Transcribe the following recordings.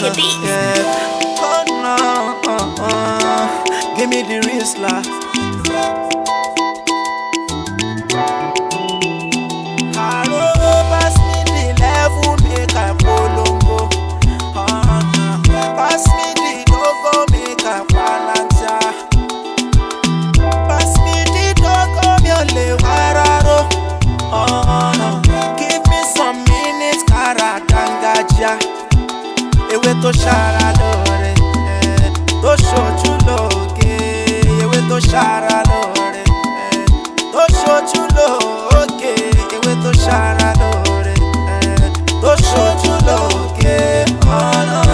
the beat. Yeah. Oh no, give me the wrist laugh. Pass me the level, make I polongo. Pass me the logo, make I balance. Pass me the logo, mi ò lè wararo. Give me some minutes, cara dangaja. Ewe to shara lore, to shoju loge. Ewe to shara lore, to shoju loge. Ewe to shara lore, to shoju loge. Oh no,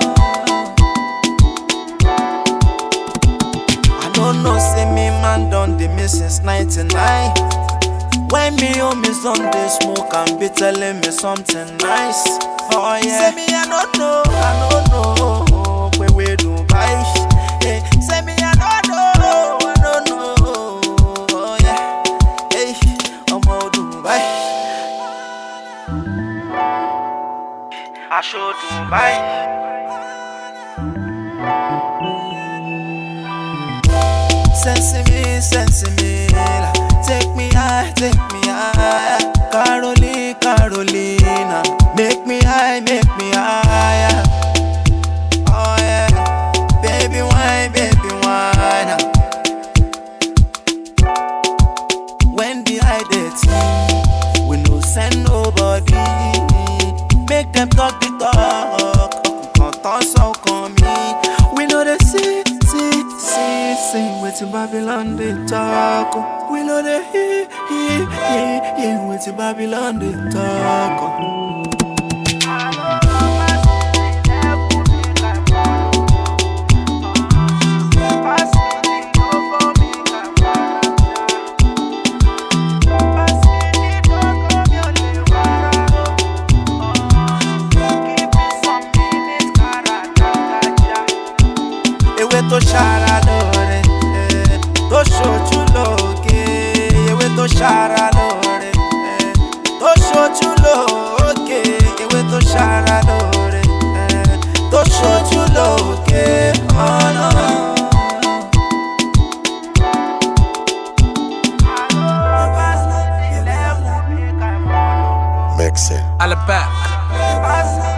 I don't know, say me man done the miss since 99. When me home is on the smoke and be telling me something nice. Oh yeah. Say me I don't know, where we do buy. Hey, say me I don't know, oh yeah. Hey, I'm out Dubai. I should Dubai. Sense me, take me high, Carolina, make me higher. Oh yeah, baby wine. When the eye date, we no send nobody. Make them talk the talk, can't toss out on me. We know they see, with Babylon they talk. We know they hear, with Babylon they talk. To shara lore, to shoju loge. Ewe to shara lore, to shoju loge. Ewe to shara lore, to shoju loge. Oh no. Mix it. Alabama.